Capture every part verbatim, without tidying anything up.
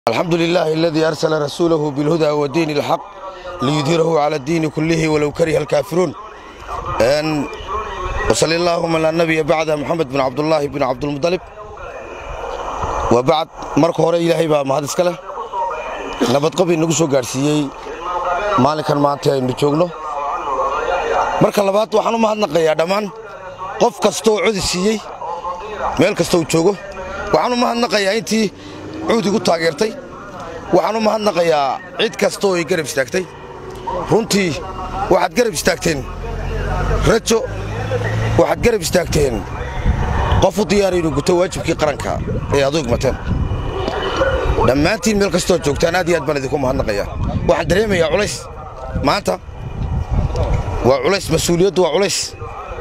الحمد لله الذي أرسل رسوله بالهدى ودين الحق ليظهره على الدين كله ولو كره الكافرون. أن وصلى اللهم على النبي بعد محمد بن عبد الله بن عبد المطلب وبعد مركو هوري إلهي با ما هادس كله نبض قبي nagu soo gaarsiiyay maalinkan maanta aynu joogno marka labaad waxaan u mahadnaqayaa dhamaan qof kasto oo cod siiyay meel kasto uu joogo waxaan u mahadnaqayaa intii عودي قلت تاجرتي وحنو ما هنقيا عيد كاستوي قرب استاكتي رنتي واحد قرب استاكتين رجو واحد قرب استاكتين قفوا دياري قلت واجب كي قرنكا يا ذوق متن لما انتي ملك استو جوجتان ادي اد بلدكم هنقيا واحد دريمه يا عليس ما انت وعليس مسؤوليته وعليس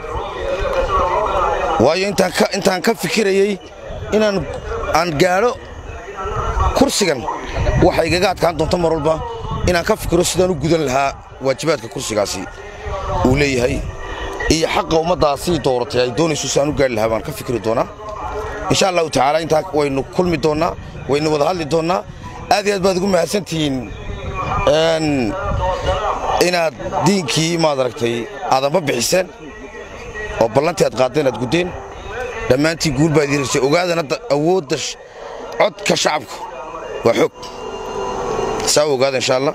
وايو انت انت كان فكريي ان ان غارو kursigan waxa igaga adkaan doonto mar walba inaan ka fikiro sidaan u gudan lahaa waajibaadka kursigaasi uu leeyahay iyo xaq umadaasi dooratay ay doonayso saan u gaar lahaa baan ka fikiri doonaa insha Allah taala inta waynu kulmi doonaa waynu wada hadli doonaa aad iyo aad baad ugu mahadsantihiin een inaad diinkii ma aragtay aadama bixiseen oo ballantii aad qaadeen aad gudeen dhamaantii guul baad dirisay ogaadana awoodda codka shacabka وحب سووا قاعد إن شاء الله